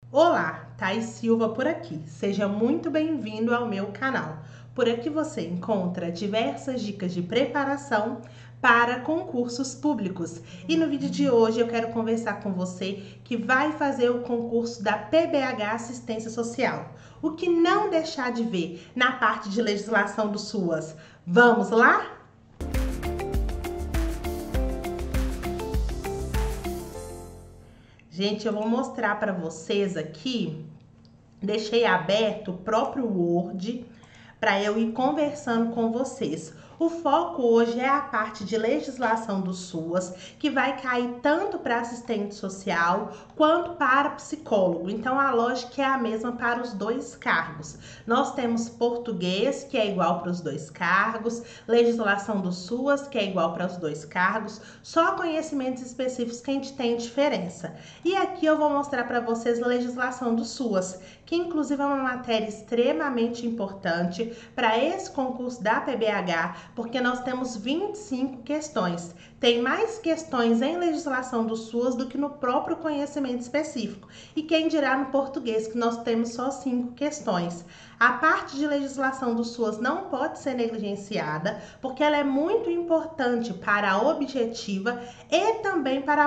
Olá, Thais Silva por aqui. Seja muito bem-vindo ao meu canal. Por aqui você encontra diversas dicas de preparação para concursos públicos. E no vídeo de hoje eu quero conversar com você que vai fazer o concurso da PBH Assistência Social. O que não deixar de ver na parte de legislação do SUAS. Vamos lá? Gente, eu vou mostrar para vocês aqui. Deixei aberto o próprio Word para eu ir conversando com vocês. O foco hoje é a parte de legislação do SUAS, que vai cair tanto para assistente social quanto para psicólogo. Então a lógica é a mesma para os dois cargos. Nós temos português, que é igual para os dois cargos, legislação do SUAS, que é igual para os dois cargos, só conhecimentos específicos que a gente tem diferença. E aqui eu vou mostrar para vocês a legislação do SUAS, que inclusive é uma matéria extremamente importante para esse concurso da PBH, porque nós temos 25 questões. Tem mais questões em legislação do SUAS do que no próprio conhecimento específico. E quem dirá no português, que nós temos só 5 questões. A parte de legislação do SUAS não pode ser negligenciada, porque ela é muito importante para a objetiva e também para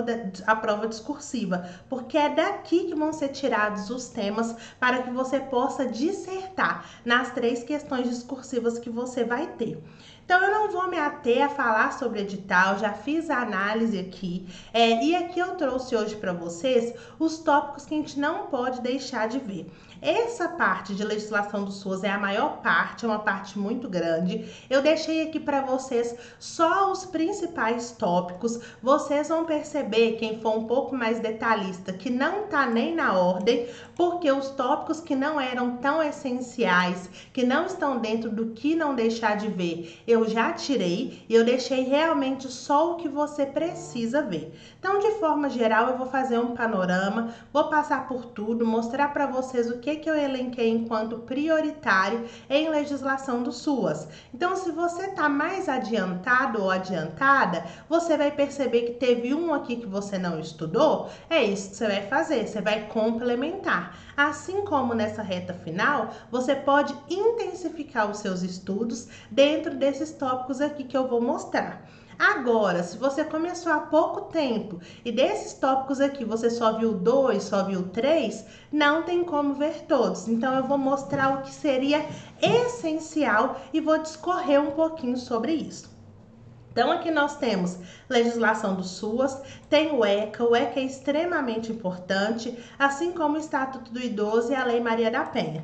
a prova discursiva, porque é daqui que vão ser tirados os temas para que você possa dissertar nas 3 questões discursivas que você vai ter. Então, eu não vou me ater a falar sobre edital, já fiz a análise aqui, e aqui eu trouxe hoje para vocês os tópicos que a gente não pode deixar de ver. Essa parte de legislação do SUAS é a maior parte, é uma parte muito grande. Eu deixei aqui para vocês só os principais tópicos. Vocês vão perceber, quem for um pouco mais detalhista, que não tá nem na ordem, porque os tópicos que não eram tão essenciais, que não estão dentro do que não deixar de ver, eu já tirei e eu deixei realmente só o que você precisa ver. Então, de forma geral, eu vou fazer um panorama, vou passar por tudo, mostrar para vocês o que eu elenquei enquanto prioritário em legislação do SUAS. Então, se você está mais adiantado ou adiantada, você vai perceber que teve um aqui que você não estudou, é isso que você vai fazer, você vai complementar. Assim como nessa reta final, você pode intensificar os seus estudos dentro desses tópicos aqui que eu vou mostrar. Agora, se você começou há pouco tempo e desses tópicos aqui você só viu 2, só viu 3, não tem como ver todos. Então, eu vou mostrar o que seria essencial e vou discorrer um pouquinho sobre isso. Então, aqui nós temos legislação do SUAS, tem o ECA é extremamente importante, assim como o Estatuto do Idoso e a Lei Maria da Penha.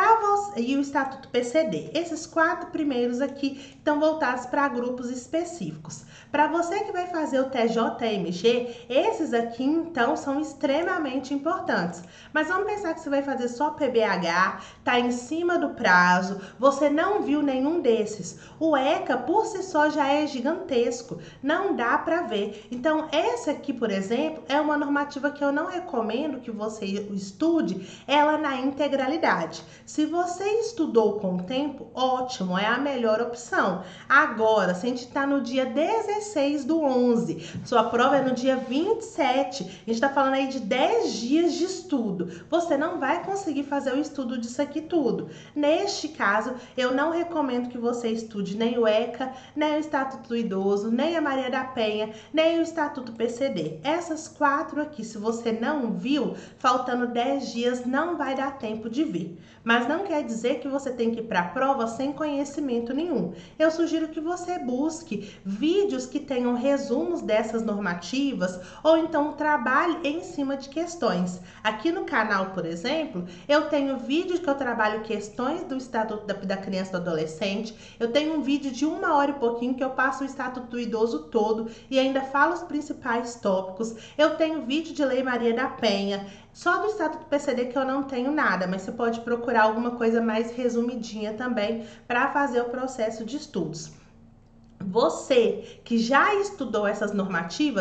E o Estatuto PCD. Esses 4 primeiros aqui estão voltados para grupos específicos. Para você que vai fazer o TJMG, esses aqui então são extremamente importantes. Mas vamos pensar que você vai fazer só PBH, tá em cima do prazo, você não viu nenhum desses. O ECA por si só já é gigantesco, não dá para ver. Então, essa aqui, por exemplo, é uma normativa que eu não recomendo que você estude ela na integralidade. Se você estudou com o tempo, ótimo, é a melhor opção. Agora, se a gente está no dia 16 do 11, sua prova é no dia 27, a gente está falando aí de 10 dias de estudo, você não vai conseguir fazer o estudo disso aqui tudo. Neste caso, eu não recomendo que você estude nem o ECA, nem o Estatuto do Idoso, nem a Maria da Penha, nem o Estatuto PCD. Essas 4 aqui, se você não viu, faltando 10 dias, não vai dar tempo de ver. Mas não quer dizer que você tem que ir para a prova sem conhecimento nenhum. Eu sugiro que você busque vídeos que tenham resumos dessas normativas ou então trabalhe em cima de questões. Aqui no canal, por exemplo, eu tenho vídeos que eu trabalho questões do Estatuto da Criança e do Adolescente, eu tenho um vídeo de 1 hora e pouquinho que eu passo o Estatuto do Idoso todo e ainda falo os principais tópicos. Eu tenho vídeo de Lei Maria da Penha, só do Estatuto PCD que eu não tenho nada, mas você pode procurar alguma coisa mais resumidinha também para fazer o processo de estudos. Você que já estudou essas normativas,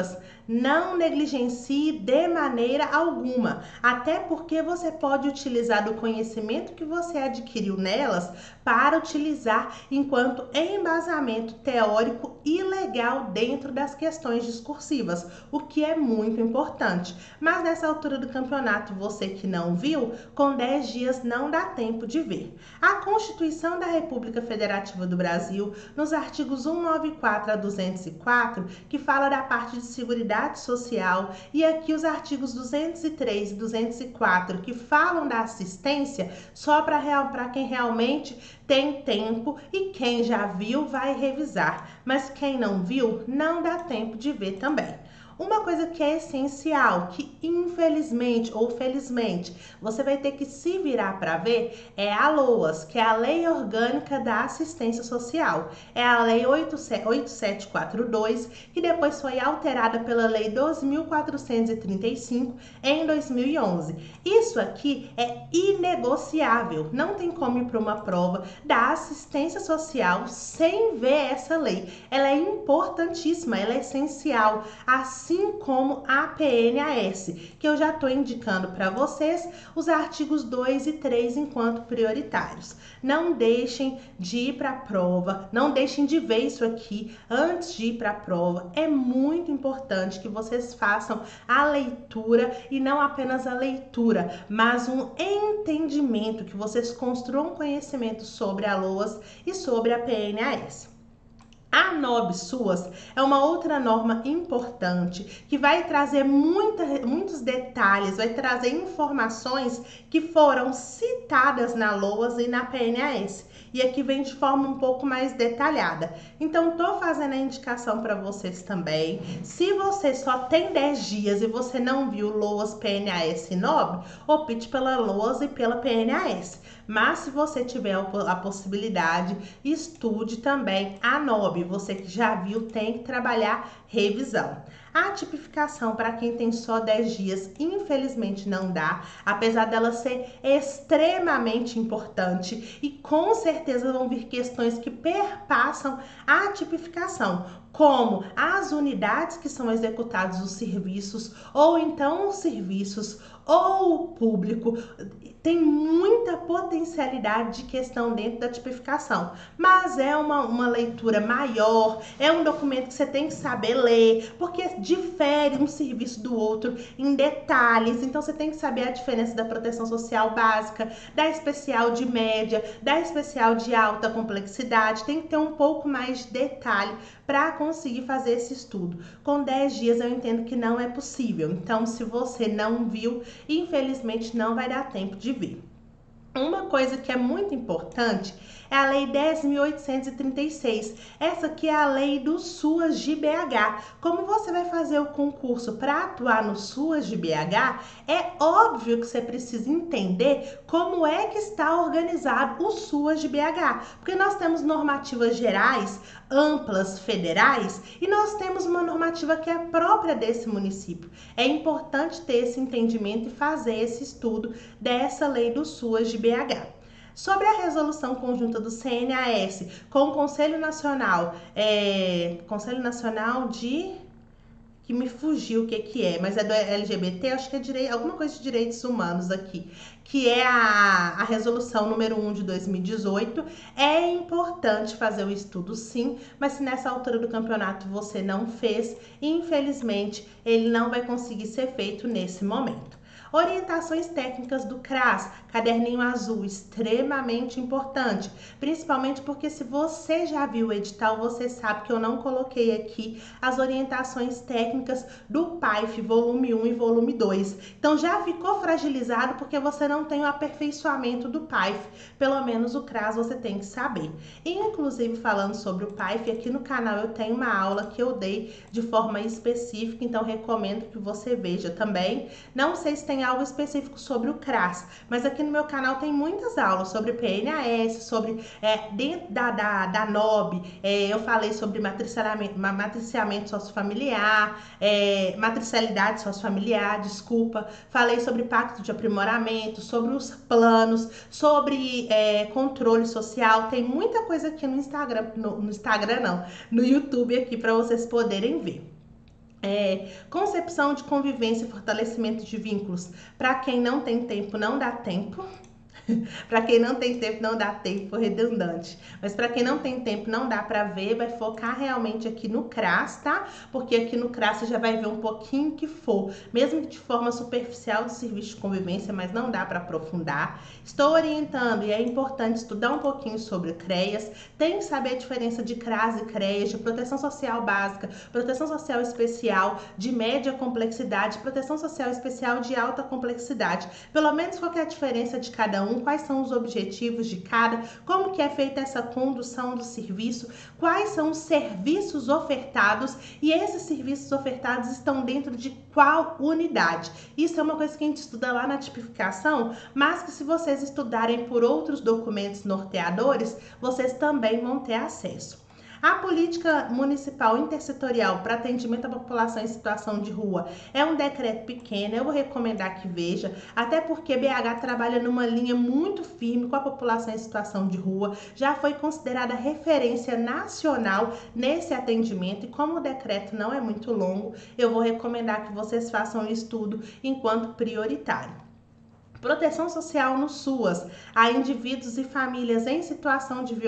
não negligencie de maneira alguma, até porque você pode utilizar do conhecimento que você adquiriu nelas para utilizar enquanto embasamento teórico e legal dentro das questões discursivas, o que é muito importante. Mas nessa altura do campeonato, você que não viu, com 10 dias não dá tempo de ver. A Constituição da República Federativa do Brasil, nos artigos 194 a 204, que fala da parte de Seguridade Social, e aqui os artigos 203 e 204, que falam da assistência, só para quem realmente tem tempo, e quem já viu vai revisar, mas quem não viu não dá tempo de ver também. Uma coisa que é essencial, que infelizmente ou felizmente você vai ter que se virar para ver, é a LOAS, que é a Lei Orgânica da Assistência Social. É a Lei 8742, que depois foi alterada pela Lei 2435 em 2011. Isso aqui é inegociável, não tem como ir para uma prova da assistência social sem ver essa lei. Ela é importantíssima, ela é essencial, assim como a PNAS, que eu já estou indicando para vocês os artigos 2 e 3 enquanto prioritários. Não deixem de ir para a prova, não deixem de ver isso aqui antes de ir para a prova. É muito importante que vocês façam a leitura e não apenas a leitura, mas um entendimento, que vocês construam conhecimento sobre a LOAS e sobre a PNAS. A NOB-SUAS é uma outra norma importante que vai trazer muitos detalhes, vai trazer informações que foram citadas na LOAS e na PNAS. E aqui vem de forma um pouco mais detalhada. Então, estou fazendo a indicação para vocês também. Se você só tem 10 dias e você não viu LOAS, PNAS e NOB, opte pela LOAS e pela PNAS. Mas se você tiver a possibilidade, estude também a NOB. Você que já viu tem que trabalhar revisão. A tipificação, para quem tem só 10 dias, infelizmente não dá, apesar dela ser extremamente importante, e com certeza vão vir questões que perpassam a tipificação, como as unidades que são executados os serviços, ou então os serviços, ou o público. Tem muita potencialidade de questão dentro da tipificação, mas é uma leitura maior, é um documento que você tem que saber ler, porque difere um serviço do outro em detalhes. Então você tem que saber a diferença da proteção social básica, da especial de média, da especial de alta complexidade. Tem que ter um pouco mais de detalhe para conseguir fazer esse estudo. Com 10 dias eu entendo que não é possível. Então, se você não viu, infelizmente não vai dar tempo de ver. Uma coisa que é muito importante é a Lei 10.836. Essa aqui é a lei do SUAS de BH. Como você vai fazer o concurso para atuar no SUAS de BH, é óbvio que você precisa entender como é que está organizado o SUAS de BH. Porque nós temos normativas gerais, amplas, federais, e nós temos uma normativa que é própria desse município. É importante ter esse entendimento e fazer esse estudo dessa lei do SUAS de BH. Sobre a resolução conjunta do CNAS com o Conselho Nacional de... que me fugiu o que é, mas é do LGBT, acho que é alguma coisa de direitos humanos aqui, que é a resolução número 1 de 2018. É importante fazer o estudo sim, mas se nessa altura do campeonato você não fez, infelizmente ele não vai conseguir ser feito nesse momento. Orientações técnicas do CRAS, caderninho azul, extremamente importante, principalmente porque se você já viu o edital, você sabe que eu não coloquei aqui as orientações técnicas do PAIF, volume 1 e volume 2. Então já ficou fragilizado porque você não tem o aperfeiçoamento do PAIF, pelo menos o CRAS você tem que saber. E, inclusive, falando sobre o PAIF, aqui no canal eu tenho uma aula que eu dei de forma específica, então recomendo que você veja também. Não sei se tem algo específico sobre o CRAS, mas aqui no meu canal tem muitas aulas sobre PNAS, sobre dentro da NOB, eu falei sobre matriciamento sociofamiliar, matricialidade sociofamiliar, desculpa, falei sobre pacto de aprimoramento, sobre os planos, sobre controle social. Tem muita coisa aqui no Instagram, no YouTube aqui para vocês poderem ver. Concepção de convivência e fortalecimento de vínculos. Para quem não tem tempo, não dá tempo. Para quem não tem tempo, não dá tempo, foi redundante. Mas para quem não tem tempo, não dá para ver, vai focar realmente aqui no CRAS, tá? Porque aqui no CRAS você já vai ver um pouquinho que for, mesmo que de forma superficial do serviço de convivência, mas não dá para aprofundar. Estou orientando e é importante estudar um pouquinho sobre CREAS, tem que saber a diferença de CRAS e CREAS, de proteção social básica, proteção social especial, de média complexidade, proteção social especial de alta complexidade. Pelo menos qual que é a diferença de cada um, quais são os objetivos de cada, como que é feita essa condução do serviço, quais são os serviços ofertados e esses serviços ofertados estão dentro de qual unidade. Isso é uma coisa que a gente estuda lá na tipificação, mas que se vocês estudarem por outros documentos norteadores, vocês também vão ter acesso. A política municipal intersetorial para atendimento à população em situação de rua é um decreto pequeno, eu vou recomendar que veja, até porque BH trabalha numa linha muito firme com a população em situação de rua, já foi considerada referência nacional nesse atendimento e como o decreto não é muito longo, eu vou recomendar que vocês façam o estudo enquanto prioritário. Proteção social no SUAS a indivíduos e famílias em situação de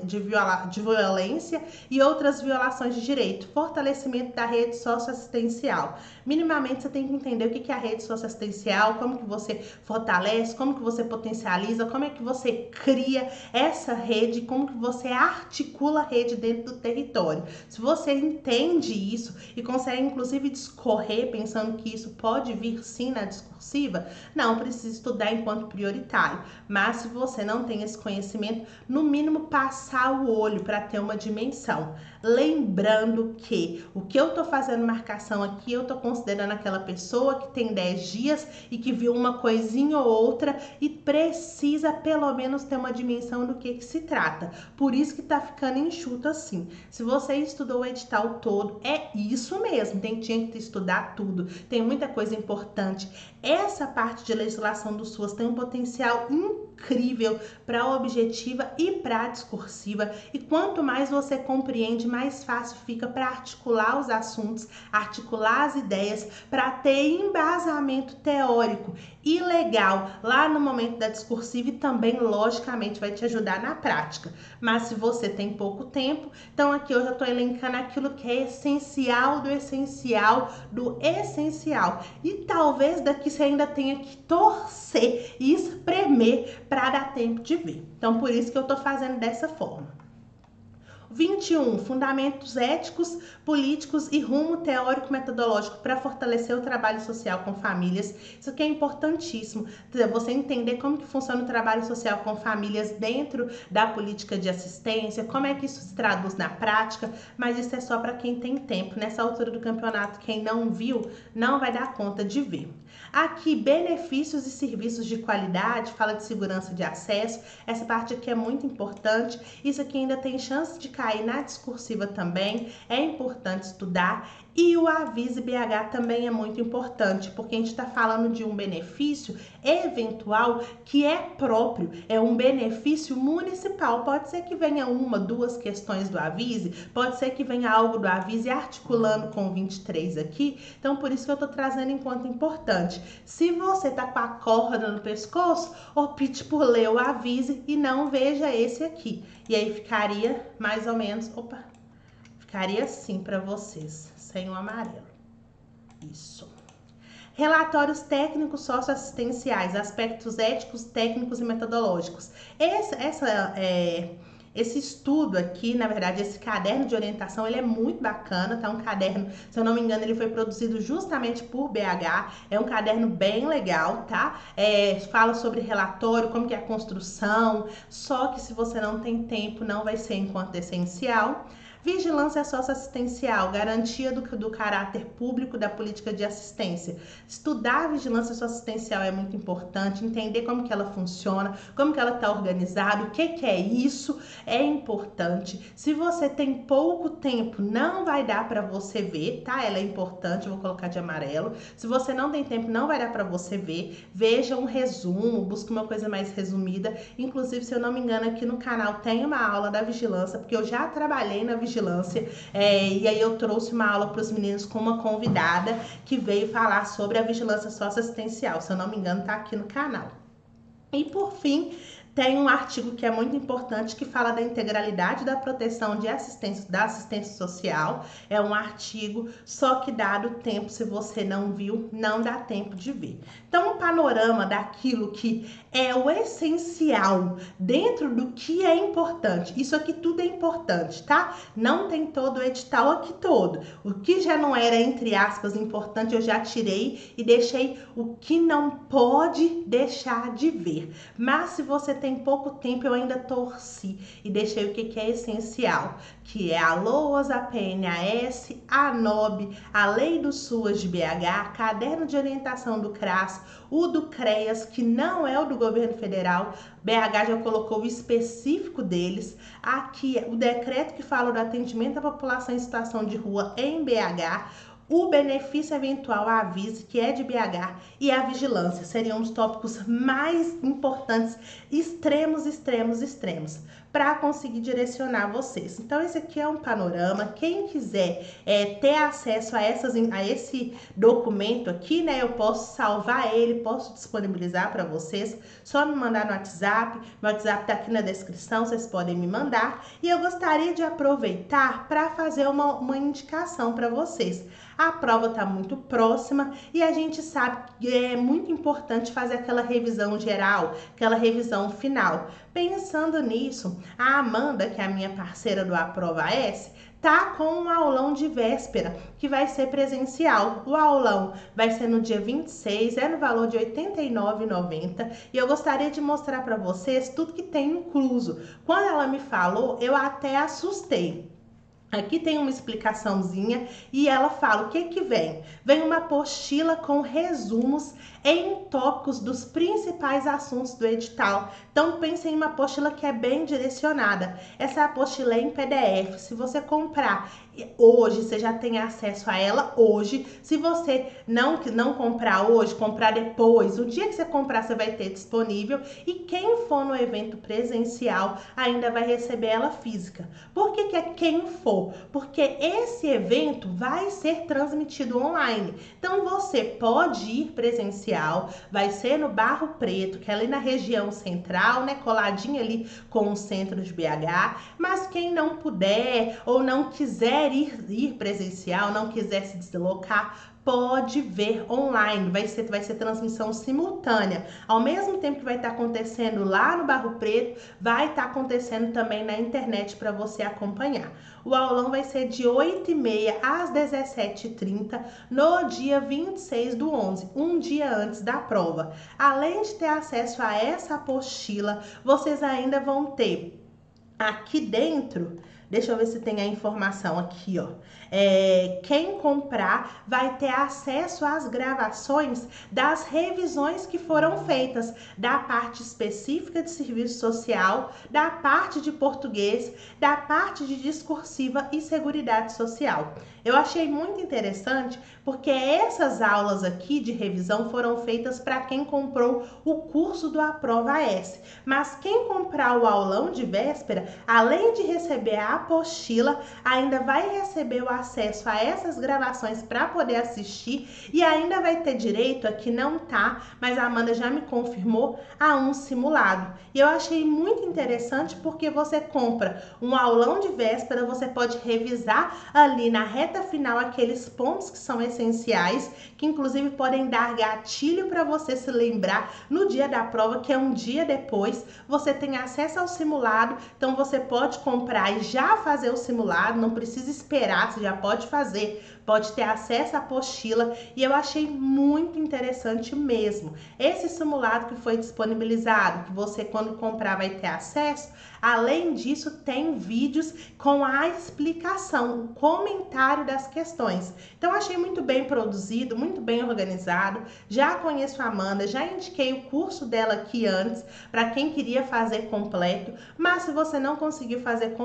violência e outras violações de direito. Fortalecimento da rede socioassistencial. Minimamente você tem que entender o que é a rede socioassistencial, como que você fortalece, como que você potencializa, como é que você cria essa rede, como que você articula a rede dentro do território. Se você entende isso e consegue inclusive discorrer pensando que isso pode vir sim na discursiva, não precisa estudar enquanto prioritário, mas se você não tem esse conhecimento, no mínimo passar o olho para ter uma dimensão. Lembrando que o que eu tô fazendo marcação aqui, eu tô considerando aquela pessoa que tem 10 dias e que viu uma coisinha ou outra e precisa pelo menos ter uma dimensão do que se trata. Por isso que tá ficando enxuto assim. Se você estudou o edital todo, é isso mesmo, tinha que estudar tudo, tem muita coisa importante. Essa parte de legislação do SUAS tem um potencial incrível para a objetiva e para a discursiva, e quanto mais você compreende, mais fácil fica para articular os assuntos, articular as ideias, para ter embasamento teórico e legal lá no momento da discursiva e também, logicamente, vai te ajudar na prática. Mas se você tem pouco tempo, então aqui eu já estou elencando aquilo que é essencial do essencial do essencial. E talvez daqui você ainda tenha que torcer e espremer para dar tempo de ver. Então, por isso que eu estou fazendo dessa forma. 21. Fundamentos éticos, políticos e rumo teórico-metodológico para fortalecer o trabalho social com famílias. Isso aqui é importantíssimo, você entender como que funciona o trabalho social com famílias dentro da política de assistência, como é que isso se traduz na prática, mas isso é só para quem tem tempo. Nessa altura do campeonato, quem não viu, não vai dar conta de ver. Aqui, benefícios e serviços de qualidade, fala de segurança de acesso, essa parte aqui é muito importante, isso aqui ainda tem chance de cair na discursiva também, é importante estudar. E o Avise BH também é muito importante, porque a gente está falando de um benefício eventual que é próprio, é um benefício municipal. Pode ser que venha uma, duas questões do Avise, pode ser que venha algo do Avise articulando com o 23 aqui, então por isso que eu estou trazendo enquanto importante. Se você tá com a corda no pescoço, opte por ler o Avise e não veja esse aqui. E aí ficaria mais ou menos, ficaria assim para vocês, sem o amarelo. Isso. Relatórios técnicos socioassistenciais, aspectos éticos, técnicos e metodológicos. Esse estudo aqui, na verdade, esse caderno de orientação, ele é muito bacana, tá? Um caderno, se eu não me engano, ele foi produzido justamente por BH, é um caderno bem legal, tá? Fala sobre relatório, como que é a construção, só que se você não tem tempo, não vai ser enquanto essencial. Vigilância socioassistencial, garantia do caráter público da política de assistência. Estudar a vigilância socioassistencial é muito importante, entender como que ela funciona, como que ela está organizada, o que é isso, é importante. Se você tem pouco tempo, não vai dar para você ver, tá? Ela é importante, eu vou colocar de amarelo. Se você não tem tempo, não vai dar para você ver. Veja um resumo, busque uma coisa mais resumida. Inclusive, se eu não me engano, aqui no canal tem uma aula da vigilância, porque eu já trabalhei na vigilância vigilância, e aí eu trouxe uma aula para os meninos com uma convidada que veio falar sobre a vigilância socioassistencial, se eu não me engano tá aqui no canal. E por fim, tem um artigo que é muito importante que fala da integralidade da proteção de assistência, da assistência social. É um artigo, só que dado o tempo, se você não viu, não dá tempo de ver. Então, um panorama daquilo que é o essencial dentro do que é importante. Isso aqui tudo é importante, tá? Não tem todo o edital aqui todo. O que já não era, entre aspas, importante, eu já tirei e deixei o que não pode deixar de ver. Mas se você tem pouco tempo, eu ainda torci e deixei o que é essencial, que é a LOAS, a PNAS, a NOB, a Lei do SUAS de BH, Caderno de Orientação do CRAS, o do CREAS, que não é o do governo federal, BH já colocou o específico deles, aqui o decreto que fala do atendimento à população em situação de rua em BH, o benefício eventual à Avise, que é de BH, e a vigilância seriam os tópicos mais importantes, extremos, para conseguir direcionar vocês. Então, esse aqui é um panorama. Quem quiser ter acesso a esse documento aqui, né, eu posso salvar ele, posso disponibilizar para vocês. Só me mandar no WhatsApp. Meu WhatsApp tá aqui na descrição, vocês podem me mandar. E eu gostaria de aproveitar para fazer uma indicação para vocês. A prova está muito próxima e a gente sabe que é muito importante fazer aquela revisão geral, aquela revisão final. Pensando nisso, a Amanda, que é a minha parceira do Aprova S, tá com um aulão de véspera, que vai ser presencial. O aulão vai ser no dia 26, no valor de R$ 89,90. E eu gostaria de mostrar para vocês tudo que tem incluso. Quando ela me falou, eu até assustei. Aqui tem uma explicaçãozinha e ela fala o que que vem. Vem uma apostila com resumos em tópicos dos principais assuntos do edital. Então pense em uma apostila que é bem direcionada. Essa apostila é em PDF. Se você comprar hoje, você já tem acesso a ela hoje. Se você não comprar hoje, comprar depois, o dia que você comprar você vai ter disponível. E quem for no evento presencial ainda vai receber ela física. Por que que é quem for? Porque esse evento vai ser transmitido online. Então você pode ir presencial, vai ser no Barro Preto, que é ali na região central, né, coladinho ali com o centro de BH. Mas quem não puder ou não quiser ir presencial, não quiser se deslocar, pode ver online, vai ser transmissão simultânea. Ao mesmo tempo que vai estar acontecendo lá no Barro Preto, vai estar acontecendo também na internet para você acompanhar. O aulão vai ser de 8h30 às 17h30 no dia 26/11, um dia antes da prova. Além de ter acesso a essa apostila, vocês ainda vão ter aqui dentro. Deixa eu ver se tem a informação aqui, ó. Quem comprar vai ter acesso às gravações das revisões que foram feitas, da parte específica de serviço social, da parte de português, da parte de discursiva e seguridade social. Eu achei muito interessante porque essas aulas aqui de revisão foram feitas para quem comprou o curso do Aprova S. Mas quem comprar o aulão de véspera, além de receber a apostila, ainda vai receber o acesso a essas gravações para poder assistir e ainda vai ter direito, aqui não tá, mas a Amanda já me confirmou, a um simulado. E eu achei muito interessante porque você compra um aulão de véspera, você pode revisar ali na reta final aqueles pontos que são essenciais, que inclusive podem dar gatilho para você se lembrar no dia da prova, que é um dia depois. Você tem acesso ao simulado, então você pode comprar e já fazer o simulado, não precisa esperar, você já pode fazer, pode ter acesso à apostila. E eu achei muito interessante mesmo. Esse simulado que foi disponibilizado, que você quando comprar vai ter acesso, além disso tem vídeos com a explicação, o comentário das questões. Então achei muito bem produzido, muito bem organizado. Já conheço a Amanda, já indiquei o curso dela aqui antes, para quem queria fazer completo, mas se você não conseguiu fazer completo,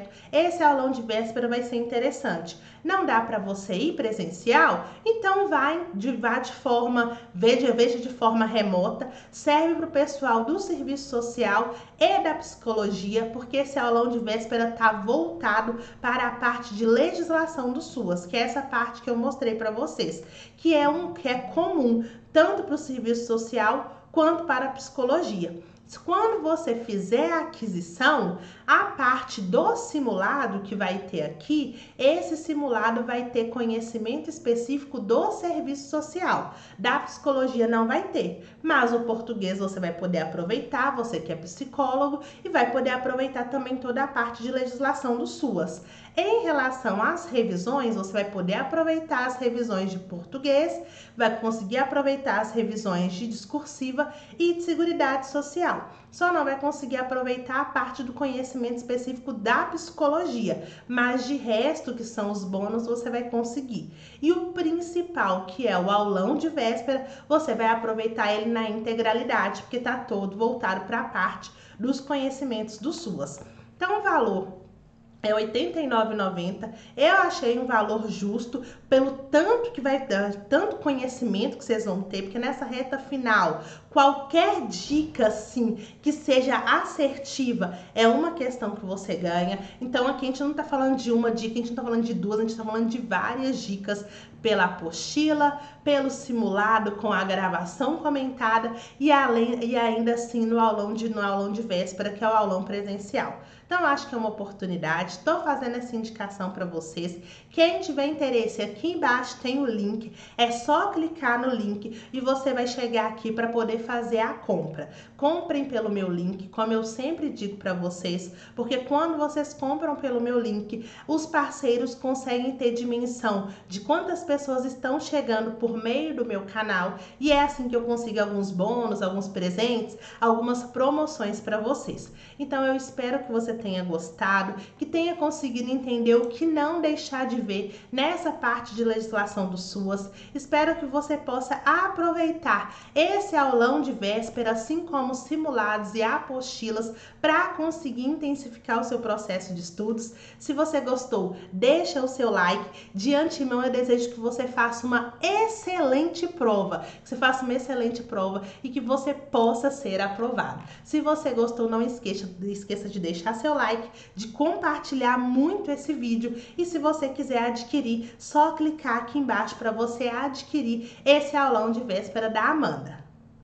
projeto, esse aulão de véspera vai ser interessante. Não dá para você ir presencial? Então vá de forma, veja de forma remota, serve para o pessoal do serviço social e da psicologia, porque esse aulão de véspera está voltado para a parte de legislação do SUAS, que é essa parte que eu mostrei para vocês, que é comum tanto para o serviço social quanto para a psicologia. Quando você fizer a aquisição, a parte do simulado que vai ter aqui, esse simulado vai ter conhecimento específico do serviço social. Da psicologia não vai ter, mas o português você vai poder aproveitar, você que é psicólogo, e vai poder aproveitar também toda a parte de legislação do SUAS. Em relação às revisões, você vai poder aproveitar as revisões de português, vai conseguir aproveitar as revisões de discursiva e de seguridade social. Só não vai conseguir aproveitar a parte do conhecimento específico da psicologia, mas de resto, que são os bônus, você vai conseguir. E o principal, que é o aulão de véspera, você vai aproveitar ele na integralidade, porque está todo voltado para a parte dos conhecimentos do SUAS. Então, o valor é R$ 89,90. Eu achei um valor justo pelo tanto que vai dar, tanto conhecimento que vocês vão ter, porque nessa reta final, qualquer dica assim que seja assertiva é uma questão que você ganha. Então aqui a gente não tá falando de uma dica, a gente não tá falando de duas, a gente tá falando de várias dicas pela apostila, pelo simulado com a gravação comentada e ainda assim no aulão de véspera, que é o aulão presencial. Então, acho que é uma oportunidade. Estou fazendo essa indicação para vocês. Quem tiver interesse, aqui embaixo tem o link. É só clicar no link e você vai chegar aqui para poder fazer a compra. Comprem pelo meu link, como eu sempre digo para vocês, porque quando vocês compram pelo meu link, os parceiros conseguem ter dimensão de quantas pessoas estão chegando por meio do meu canal e é assim que eu consigo alguns bônus, alguns presentes, algumas promoções para vocês. Então, eu espero que você tenha gostado, que tenha conseguido entender o que não deixar de ver nessa parte de legislação do SUAS. Espero que você possa aproveitar esse aulão de véspera, assim como simulados e apostilas, para conseguir intensificar o seu processo de estudos. Se você gostou, deixa o seu like. De antemão, eu desejo que você faça uma excelente prova, e que você possa ser aprovado. Se você gostou, não esqueça de deixar seu like, de compartilhar muito esse vídeo e se você quiser adquirir, só clicar aqui embaixo para você adquirir esse aulão de véspera da Amanda.